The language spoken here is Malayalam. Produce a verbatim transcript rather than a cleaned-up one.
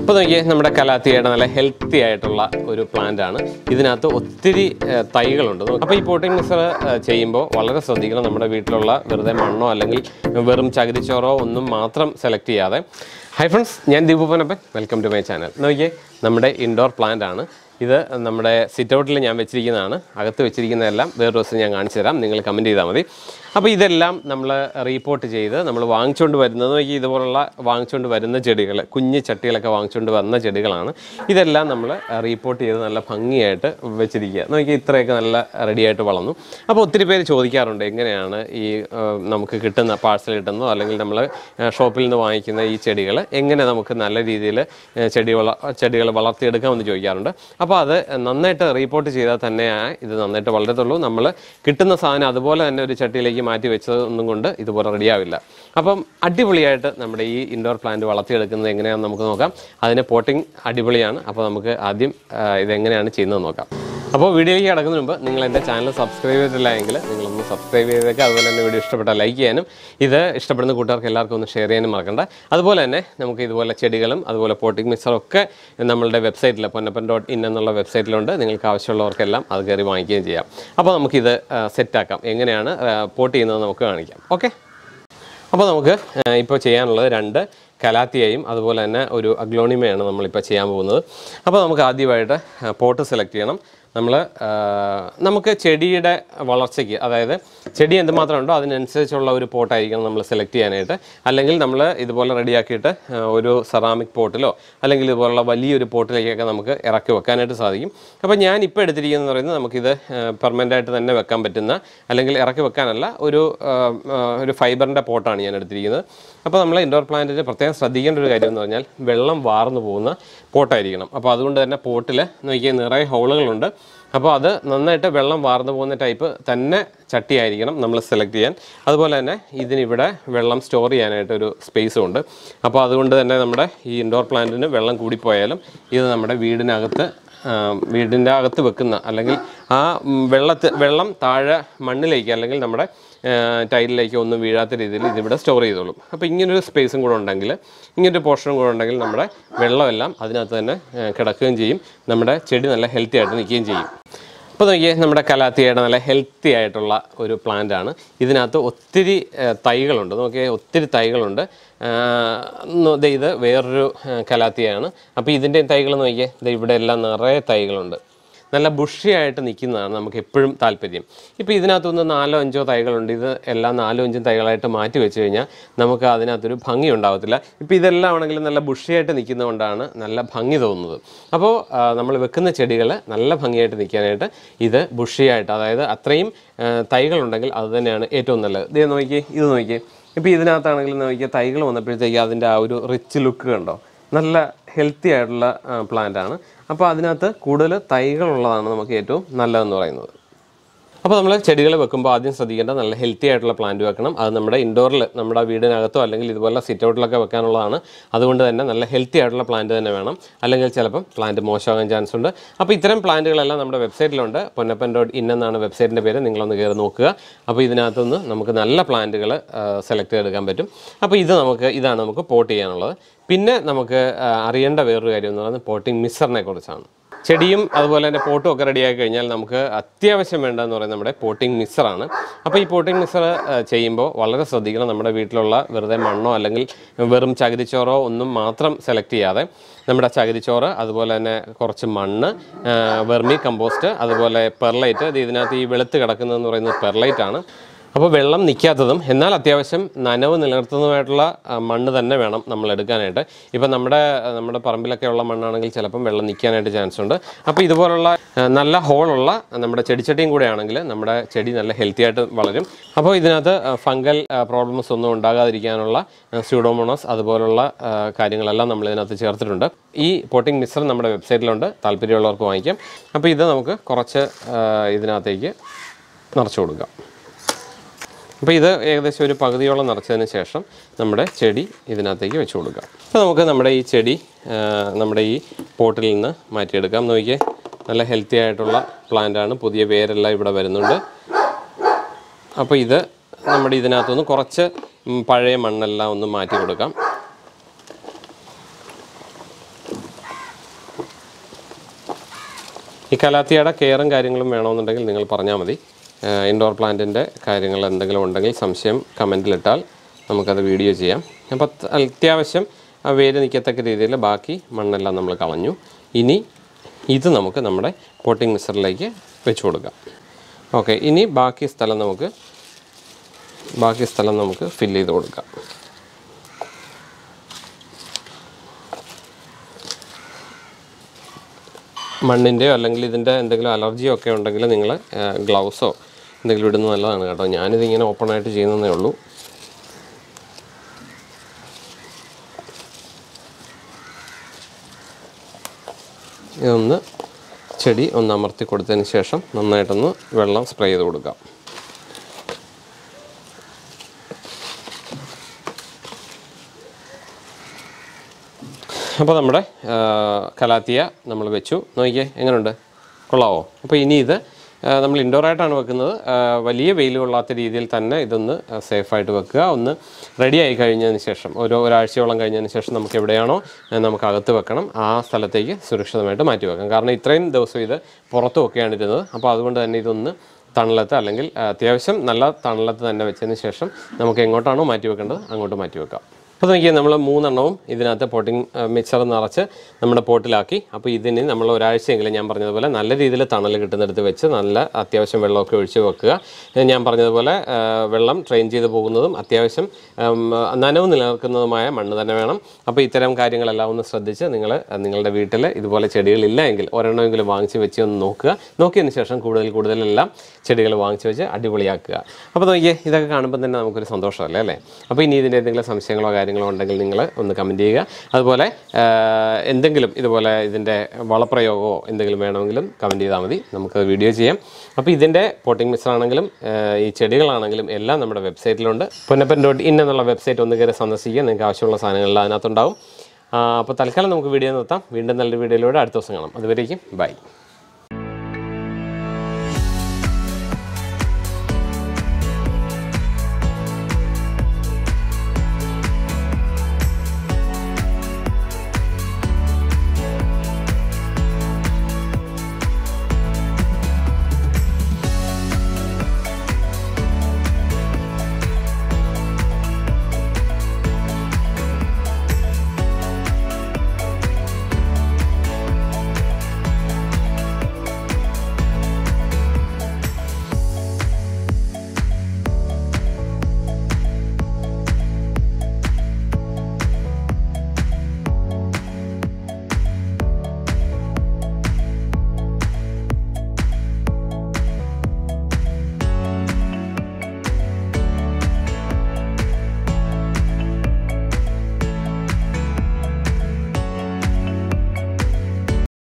അപ്പോൾ നോക്കിയേ, നമ്മുടെ കലാത്തിയുടെ നല്ല ഹെൽത്തി ആയിട്ടുള്ള ഒരു പ്ലാന്റ് ആണ്. ഇതിനകത്ത് ഒത്തിരി തൈകളുണ്ട്. അപ്പോൾ ഈ പോട്ടിംഗ് മിക്സർ ചെയ്യുമ്പോൾ വളരെ ശ്രദ്ധിക്കണം. നമ്മുടെ വീട്ടിലുള്ള വെറുതെ മണ്ണോ അല്ലെങ്കിൽ വെറും ചകിരിച്ചോറോ ഒന്നും മാത്രം സെലക്ട് ചെയ്യാതെ. ഹൈ ഫ്രണ്ട്സ്, ഞാൻ Deepu Pannappan. Welcome to my channel. നോക്കിയേ, നമ്മുടെ ഇൻഡോർ പ്ലാന്റ് ആണ് ഇത്. നമ്മുടെ സിറ്റൗട്ടിൽ ഞാൻ വെച്ചിരിക്കുന്നതാണ്. അകത്ത് വെച്ചിരിക്കുന്നതെല്ലാം വേറൊരു ദിവസം ഞാൻ കാണിച്ചു തരാം. നിങ്ങൾ കമൻറ്റ് ചെയ്താൽ മതി. അപ്പോൾ ഇതെല്ലാം നമ്മൾ റീപോർട്ട് ചെയ്ത് നമ്മൾ വാങ്ങിച്ചുകൊണ്ട് വരുന്നത് നോക്കി ഇതുപോലുള്ള വാങ്ങിച്ചുകൊണ്ട് വരുന്ന ചെടികൾ, കുഞ്ഞ് ചട്ടികളൊക്കെ വാങ്ങിച്ചുകൊണ്ട് വന്ന ചെടികളാണ്. ഇതെല്ലാം നമ്മൾ റീപോർട്ട് ചെയ്ത് നല്ല ഭംഗിയായിട്ട് വെച്ചിരിക്കുക. നോക്കി ഇത്രയൊക്കെ നല്ല റെഡിയായിട്ട് വളർന്നു. അപ്പോൾ ഒത്തിരി പേര് ചോദിക്കാറുണ്ട്, എങ്ങനെയാണ് ഈ നമുക്ക് കിട്ടുന്ന പാഴ്സൽ കിട്ടുന്നതോ അല്ലെങ്കിൽ നമ്മൾ ഷോപ്പിൽ നിന്ന് വാങ്ങിക്കുന്ന ഈ ചെടികൾ എങ്ങനെ നമുക്ക് നല്ല രീതിയിൽ ചെടി വള ചെടികൾ വളർത്തിയെടുക്കാമെന്ന് ചോദിക്കാറുണ്ട്. അപ്പോൾ അത് നന്നായിട്ട് റീപോർട്ട് ചെയ്താൽ തന്നെയാണ് ഇത് നന്നായിട്ട് വളരത്തുള്ളൂ. നമ്മൾ കിട്ടുന്ന സാധനം അതുപോലെ തന്നെ ഒരു ചട്ടിയിലേക്ക് മാറ്റി വെച്ചത് ഒന്നും കൊണ്ട് ഇതുപോലെ റെഡിയാവില്ല. അപ്പം അടിപൊളിയായിട്ട് നമ്മുടെ ഈ ഇൻഡോർ പ്ലാന്റ് വളർത്തിയെടുക്കുന്നത് എങ്ങനെയാണെന്ന് നമുക്ക് നോക്കാം. അതിന് പോട്ടിംഗ് അടിപൊളിയാണ്. അപ്പോൾ നമുക്ക് ആദ്യം ഇതെങ്ങനെയാണ് ചെയ്യുന്നത് നോക്കാം. അപ്പോൾ വീഡിയോയിലേക്ക് കിടക്കുന്നതിന് മുമ്പ് നിങ്ങൾ എൻ്റെ ചാനൽ സബ്സ്ക്രൈബ് ചെയ്തിട്ടില്ല എങ്കിൽ നിങ്ങളൊന്ന് സബ്സ്ക്രൈബ് ചെയ്തേക്കുക. അതുപോലെ തന്നെ വീഡിയോ ഇഷ്ടപ്പെട്ടാൽ ലൈക്ക് ചെയ്യാനും ഇത് ഇഷ്ടപ്പെടുന്ന കൂട്ടുകാർക്ക് എല്ലാവർക്കും ഒന്ന് ഷെയർ ചെയ്യാനും മറക്കണ്ട. അതുപോലെ തന്നെ നമുക്ക് ഇതുപോലെ ചെടികളും അതുപോലെ പോട്ടിംഗ് മിക്സറും ഒക്കെ നമ്മളുടെ വെബ്സൈറ്റിൽ പൊന്നപ്പൻ ഡോട്ട് ഇൻ എന്നുള്ള വെബ്സൈറ്റിലുണ്ട്. നിങ്ങൾക്ക് ആവശ്യമുള്ളവർക്കെല്ലാം അത് കയറി വാങ്ങിക്കുകയും ചെയ്യാം. അപ്പോൾ നമുക്കിത് സെറ്റാക്കാം. എങ്ങനെയാണ് പോട്ട് ചെയ്യുന്നത് നമുക്ക് കാണിക്കാം. ഓക്കെ, അപ്പോൾ നമുക്ക് ഇപ്പോൾ ചെയ്യാനുള്ളത് രണ്ട് കലാത്തിയയും അതുപോലെ തന്നെ ഒരു അഗ്ലോണിമയാണ് നമ്മളിപ്പോൾ ചെയ്യാൻ പോകുന്നത്. അപ്പോൾ നമുക്ക് ആദ്യമായിട്ട് പോട്ട് സെലക്ട് ചെയ്യണം. നമ്മൾ നമുക്ക് ചെടിയുടെ വളർച്ചയ്ക്ക്, അതായത് ചെടി എന്തുമാത്രം ഉണ്ടോ അതിനനുസരിച്ചുള്ള ഒരു പോട്ടായിരിക്കണം നമ്മൾ സെലക്ട് ചെയ്യാനായിട്ട്. അല്ലെങ്കിൽ നമ്മൾ ഇതുപോലെ റെഡിയാക്കിയിട്ട് ഒരു സെറാമിക് പോട്ടിലോ അല്ലെങ്കിൽ ഇതുപോലുള്ള വലിയൊരു പോട്ടിലേക്കൊക്കെ നമുക്ക് ഇറക്കി വെക്കാനായിട്ട് സാധിക്കും. അപ്പോൾ ഞാൻ ഇപ്പോൾ എടുത്തിരിക്കുന്നതെന്ന് പറയുന്നത് നമുക്കിത് പെർമനൻ്റായിട്ട് തന്നെ വെക്കാൻ പറ്റുന്ന, അല്ലെങ്കിൽ ഇറക്കി വെക്കാനല്ല, ഒരു ഒരു ഫൈബറിൻ്റെ പോട്ടാണ് ഞാൻ എടുത്തിരിക്കുന്നത്. അപ്പോൾ നമ്മൾ ഇൻഡോർ പ്ലാന്റിന് പ്രത്യേകം ശ്രദ്ധിക്കേണ്ട ഒരു കാര്യം എന്ന് പറഞ്ഞാൽ വെള്ളം വാർന്നു പോകുന്ന പോട്ടായിരിക്കണം. അപ്പോൾ അതുകൊണ്ട് തന്നെ പോട്ടിൽ നോക്കിയാൽ നിറയെ ഹോളുകളുണ്ട്. അപ്പോൾ അത് നന്നായിട്ട് വെള്ളം വാർന്നു പോകുന്ന ടൈപ്പ് തന്നെ ചട്ടിയായിരിക്കണം നമ്മൾ സെലക്ട് ചെയ്യാൻ. അതുപോലെ തന്നെ ഇതിനിവിടെ വെള്ളം സ്റ്റോർ ചെയ്യാനായിട്ടൊരു സ്പേസും ഉണ്ട്. അപ്പോൾ അതുകൊണ്ട് തന്നെ നമ്മുടെ ഈ ഇൻഡോർ പ്ലാന്റിന് വെള്ളം കൂടിപ്പോയാലും ഇത് നമ്മുടെ വീടിനകത്ത് വീടിൻ്റെ അകത്ത് വെക്കുന്ന, അല്ലെങ്കിൽ ആ വെള്ളത്ത് വെള്ളം താഴെ മണ്ണിലേക്ക് അല്ലെങ്കിൽ നമ്മുടെ ടൈലിലേക്ക് ഒന്നും വീഴാത്ത രീതിയിൽ ഇതിവിടെ സ്റ്റോർ ചെയ്തോളും. അപ്പോൾ ഇങ്ങനൊരു സ്പേസും കൂടെ ഉണ്ടെങ്കിൽ, ഇങ്ങനൊരു പോർഷനും കൂടെ ഉണ്ടെങ്കിൽ നമ്മുടെ വെള്ളമെല്ലാം അതിനകത്ത് തന്നെ കിടക്കുകയും ചെയ്യും. നമ്മുടെ ചെടി നല്ല ഹെൽത്തി ആയിട്ട് നിൽക്കുകയും ചെയ്യും. അപ്പോൾ നോക്കിയേ, നമ്മുടെ കലാത്തിയുടെ നല്ല ഹെൽത്തി ആയിട്ടുള്ള ഒരു പ്ലാന്റ് ആണ്. ഇതിനകത്ത് ഒത്തിരി തൈകളുണ്ട്. നോക്കിയേ, ഒത്തിരി തൈകളുണ്ട്. ഇത് വേറൊരു കലാത്തിയാണ്. അപ്പോൾ ഇതിൻ്റെയും തൈകൾ നോക്കിയേ, ഇത് ഇവിടെ എല്ലാം നിറയെ തൈകളുണ്ട്. നല്ല ബുഷിയായിട്ട് നിൽക്കുന്നതാണ് നമുക്ക് എപ്പോഴും താല്പര്യം. ഇപ്പോൾ ഇതിനകത്തുനിന്ന് നാലോ അഞ്ചോ തൈകളുണ്ട്. ഇത് എല്ലാം നാലോ അഞ്ചും തൈകളായിട്ട് മാറ്റി വെച്ച് കഴിഞ്ഞാൽ നമുക്ക് അതിനകത്തൊരു ഭംഗി ഉണ്ടാകത്തില്ല. ഇപ്പോൾ ഇതെല്ലാം ആണെങ്കിലും നല്ല ബുഷിയായിട്ട് നിൽക്കുന്നതുകൊണ്ടാണ് നല്ല ഭംഗി തോന്നുന്നത്. അപ്പോൾ നമ്മൾ വെക്കുന്ന ചെടികൾ നല്ല ഭംഗിയായിട്ട് നിൽക്കാനായിട്ട് ഇത് ബുഷിയായിട്ട്, അതായത് അത്രയും തൈകളുണ്ടെങ്കിൽ അത് തന്നെയാണ് ഏറ്റവും നല്ലത്. ഇത് നോക്കിയേ, ഇത് നോക്കിയേ, ഇപ്പോൾ ഇതിനകത്താണെങ്കിലും നോക്കിയാൽ തൈകൾ വന്നപ്പോഴത്തേക്ക് അതിൻ്റെ ആ ഒരു റിച്ച് ലുക്ക് കണ്ടോ. നല്ല ഹെൽത്തി ആയിട്ടുള്ള പ്ലാന്റ് ആണ്. അപ്പോൾ അതിനകത്ത് കൂടുതൽ തൈകളുള്ളതാണ് നമുക്ക് ഏറ്റവും നല്ലതെന്ന് പറയുന്നത്. അപ്പോൾ നമ്മൾ ചെടികൾ വെക്കുമ്പോൾ ആദ്യം ശ്രദ്ധിക്കേണ്ട നല്ല ഹെൽത്തി ആയിട്ടുള്ള പ്ലാന്റ് വെക്കണം. അത് നമ്മുടെ ഇൻഡോറിൽ, നമ്മുടെ വീടിനകത്തോ അല്ലെങ്കിൽ ഇതുപോലെ സിറ്റൗട്ടിലൊക്കെ വെക്കാനുള്ളതാണ്. അതുകൊണ്ട് തന്നെ നല്ല ഹെൽത്തി ആയിട്ടുള്ള പ്ലാന്റ് തന്നെ വേണം. അല്ലെങ്കിൽ ചിലപ്പം പ്ലാന്റ് മോശമാകാൻ ചാൻസ് ഉണ്ട്. അപ്പോൾ ഇത്തരം പ്ലാന്റുകളെല്ലാം നമ്മുടെ വെബ്സൈറ്റിലുണ്ട്. പൊന്നപ്പൻ ഡോട്ട് ഇൻ എന്നാണ് വെബ്സൈറ്റിൻ്റെ പേര്. നിങ്ങളൊന്ന് കയറി നോക്കുക. അപ്പോൾ ഇതിനകത്തുനിന്ന് നമുക്ക് നല്ല പ്ലാന്റുകൾ സെലക്ട് ചെയ്തെടുക്കാൻ പറ്റും. അപ്പോൾ ഇത് നമുക്ക് ഇതാണ് നമുക്ക് പോട്ട് ചെയ്യാനുള്ളത്. പിന്നെ നമുക്ക് അറിയേണ്ട വേറൊരു കാര്യം എന്ന് പറയുന്നത് പോട്ടിംഗ് മിക്സറിനെ കുറിച്ചാണ്. ചെടിയും അതുപോലെ തന്നെ പോട്ടും ഒക്കെ റെഡിയാക്കി കഴിഞ്ഞാൽ നമുക്ക് അത്യാവശ്യം വേണ്ടതെന്ന് പറയുന്നത് നമ്മുടെ പോട്ടിംഗ് മിക്സറാണ്. അപ്പോൾ ഈ പോട്ടിംഗ് മിക്സർ ചെയ്യുമ്പോൾ വളരെ ശ്രദ്ധിക്കണം. നമ്മുടെ വീട്ടിലുള്ള വെറുതെ മണ്ണോ അല്ലെങ്കിൽ വെറും ചകിരിച്ചോറോ ഒന്നും മാത്രം സെലക്ട് ചെയ്യാതെ നമ്മുടെ ചകിരിച്ചോറ്, അതുപോലെ തന്നെ കുറച്ച് മണ്ണ്, വെർമി കമ്പോസ്റ്റ്, അതുപോലെ പെർലൈറ്റ്. ഇത് ഇതിനകത്ത് ഈ വെളുത്ത് കിടക്കുന്നതെന്ന് പറയുന്നത് പെർലൈറ്റ് ആണ്. അപ്പോൾ വെള്ളം നിൽക്കാത്തതും എന്നാൽ അത്യാവശ്യം നനവ് നിലനിർത്തുന്നതുമായിട്ടുള്ള മണ്ണ് തന്നെ വേണം നമ്മൾ എടുക്കാനായിട്ട്. ഇപ്പം നമ്മുടെ നമ്മുടെ പറമ്പിലൊക്കെ ഉള്ള മണ്ണാണെങ്കിൽ ചിലപ്പം വെള്ളം നിൽക്കാനായിട്ട് ചാൻസ് ഉണ്ട്. അപ്പോൾ ഇതുപോലുള്ള നല്ല ഹോളുള്ള നമ്മുടെ ചെടിച്ചട്ടിയും കൂടെ ആണെങ്കിൽ നമ്മുടെ ചെടി നല്ല ഹെൽത്തി ആയിട്ട് വളരും. അപ്പോൾ ഇതിനകത്ത് ഫംഗൽ പ്രോബ്ലംസ് ഒന്നും ഉണ്ടാകാതിരിക്കാനുള്ള സ്യൂഡോമോണസ് അതുപോലുള്ള കാര്യങ്ങളെല്ലാം നമ്മൾ ഇതിനകത്ത് ചേർത്തിട്ടുണ്ട്. ഈ പോട്ടിംഗ് മിക്സർ നമ്മുടെ വെബ്സൈറ്റിലുണ്ട്. താല്പര്യമുള്ളവർക്ക് വാങ്ങിക്കാം. അപ്പോൾ ഇത് നമുക്ക് കുറച്ച് ഇതിനകത്തേക്ക് നിറച്ച് കൊടുക്കാം. അപ്പോൾ ഇത് ഏകദേശം ഒരു പകുതിയോളം നിറച്ചതിന് ശേഷം നമ്മുടെ ചെടി ഇതിനകത്തേക്ക് വെച്ച് കൊടുക്കാം. അപ്പോൾ നമുക്ക് നമ്മുടെ ഈ ചെടി നമ്മുടെ ഈ പോട്ടിൽ നിന്ന് മാറ്റിയെടുക്കാം. നോക്കിയേ, നല്ല ഹെൽത്തി ആയിട്ടുള്ള പ്ലാന്റാണ്. പുതിയ വേരെല്ലാം ഇവിടെ വരുന്നുണ്ട്. അപ്പോൾ ഇത് നമ്മുടെ ഇതിനകത്തുനിന്ന് കുറച്ച് പഴയ മണ്ണെല്ലാം ഒന്ന് മാറ്റി കൊടുക്കാം. ഈ കലാത്തിയുടെ കെയറും കാര്യങ്ങളും വേണമെന്നുണ്ടെങ്കിൽ നിങ്ങൾ പറഞ്ഞാൽ മതി. ഇൻഡോർ പ്ലാന്റിൻ്റെ കാര്യങ്ങൾ എന്തെങ്കിലും ഉണ്ടെങ്കിൽ സംശയം കമൻറ്റിലിട്ടാൽ നമുക്കത് വീഡിയോ ചെയ്യാം. അപ്പോൾ അത്യാവശ്യം ആ വേര് നിൽക്കത്തക്ക രീതിയിൽ ബാക്കി മണ്ണെല്ലാം നമ്മൾ കളഞ്ഞു. ഇനി ഇത് നമുക്ക് നമ്മുടെ പോട്ടിംഗ് മിക്സറിലേക്ക് വെച്ച് കൊടുക്കാം. ഓക്കെ, ഇനി ബാക്കി സ്ഥലം നമുക്ക് ബാക്കി സ്ഥലം നമുക്ക് ഫില്ല് ചെയ്ത് കൊടുക്കാം. മണ്ണിൻ്റെയോ അല്ലെങ്കിൽ ഇതിൻ്റെ എന്തെങ്കിലും അലർജിയോ ഒക്കെ ഉണ്ടെങ്കിൽ നിങ്ങൾ ഗ്ലൗസോ എന്തെങ്കിലും ഇടുന്നത് നല്ലതാണ് കേട്ടോ. ഞാനിതിങ്ങനെ ഓപ്പണായിട്ട് ചെയ്യുന്നതേ ഉള്ളൂ. ഇതൊന്ന് ചെടി ഒന്ന് അമർത്തി കൊടുത്തതിന് ശേഷം നന്നായിട്ടൊന്ന് വെള്ളം സ്പ്രേ ചെയ്ത് കൊടുക്കാം. അപ്പോൾ നമ്മുടെ കലാത്തിയ നമ്മൾ വെച്ചു. നോക്കിയേ എങ്ങനെയുണ്ട്, കൊള്ളാവോ? അപ്പോൾ ഇനി ഇത് നമ്മൾ ഇൻഡോറായിട്ടാണ് വെക്കുന്നത്. വലിയ വെയിൽ കൊള്ളാത്ത രീതിയിൽ തന്നെ ഇതൊന്ന് സേഫായിട്ട് വെക്കുക. ഒന്ന് റെഡി ആയി കഴിഞ്ഞതിന് ശേഷം ഒരു ഒരാഴ്ചയോളം കഴിഞ്ഞതിന് ശേഷം നമുക്ക് എവിടെയാണോ നമുക്ക് അകത്ത് വെക്കണം ആ സ്ഥലത്തേക്ക് സുരക്ഷിതമായിട്ട് മാറ്റി വെക്കാം. കാരണം ഇത്രയും ദിവസം ഇത് പുറത്ത് വെക്കുകയാണ് ഇരുന്നത്. അപ്പോൾ അതുകൊണ്ട് തന്നെ ഇതൊന്ന് തണലത്ത് അല്ലെങ്കിൽ അത്യാവശ്യം നല്ല തണലത്ത് തന്നെ വെച്ചതിന് ശേഷം നമുക്ക് എങ്ങോട്ടാണോ മാറ്റി വെക്കേണ്ടത് അങ്ങോട്ട് മാറ്റി വെക്കാം. അപ്പോൾ നോക്കിയാൽ നമ്മൾ മൂന്നെണ്ണവും ഇതിനകത്ത് പോട്ടിംഗ് മിക്സർ നിറച്ച് നമ്മുടെ പോട്ടിലാക്കി. അപ്പോൾ ഇതിന് നമ്മൾ ഒരാഴ്ചയെങ്കിലും ഞാൻ പറഞ്ഞതുപോലെ നല്ല രീതിയിൽ തണൽ കിട്ടുന്നിടത്ത് വെച്ച് നല്ല അത്യാവശ്യം വെള്ളമൊക്കെ ഒഴിച്ച് വെക്കുക. ഞാൻ പറഞ്ഞതുപോലെ വെള്ളം ട്രെയിൻ ചെയ്ത് പോകുന്നതും അത്യാവശ്യം നനവ് നിലനിൽക്കുന്നതുമായ മണ്ണ് തന്നെ വേണം. അപ്പോൾ ഇത്തരം കാര്യങ്ങളെല്ലാം ഒന്ന് ശ്രദ്ധിച്ച് നിങ്ങൾ നിങ്ങളുടെ വീട്ടിൽ ഇതുപോലെ ചെടികളില്ല എങ്കിൽ ഒരെണ്ണമെങ്കിലും വാങ്ങിച്ച് വെച്ച് ഒന്ന് നോക്കുക. നോക്കിയതിന് ശേഷം കൂടുതൽ കൂടുതലെല്ലാം ചെടികൾ വാങ്ങിച്ച് വെച്ച് അടിപൊളിയാക്കുക. അപ്പോൾ നോക്കിയേ ഇതൊക്കെ കാണുമ്പോൾ തന്നെ നമുക്കൊരു സന്തോഷമല്ലേ അല്ലേ? അപ്പോൾ ഇനി ഇതിൻ്റെ എന്തെങ്കിലും സംശയങ്ങളോ കാര്യങ്ങളോ ഉണ്ടെങ്കിൽ നിങ്ങൾ ഒന്ന് കമൻറ്റ് ചെയ്യുക. അതുപോലെ എന്തെങ്കിലും ഇതുപോലെ ഇതിൻ്റെ വളപ്രയോഗമോ എന്തെങ്കിലും വേണമെങ്കിലും കമൻറ്റ് ചെയ്താൽ മതി, നമുക്കത് വീഡിയോ ചെയ്യാം. അപ്പോൾ ഇതിൻ്റെ പോട്ടിംഗ് മിക്സർ ആണെങ്കിലും ഈ ചെടികളാണെങ്കിലും എല്ലാം നമ്മുടെ വെബ്സൈറ്റിലുണ്ട്. പൊന്നപ്പൻ ഡോട്ട് ഇൻ എന്നുള്ള വെബ്സൈറ്റ് ഒന്ന് കയറി സന്ദർശിക്കുക. നിങ്ങൾക്ക് ആവശ്യമുള്ള സാധനങ്ങളെല്ലാം അതിനകത്തുണ്ടാവും. അപ്പോൾ തൽക്കാലം നമുക്ക് വീഡിയോ നിർത്താം. വീണ്ടും നല്ലൊരു വീഡിയോയിലൂടെ അടുത്ത ദിവസം കാണാം. അതുവരേക്കും ബൈ.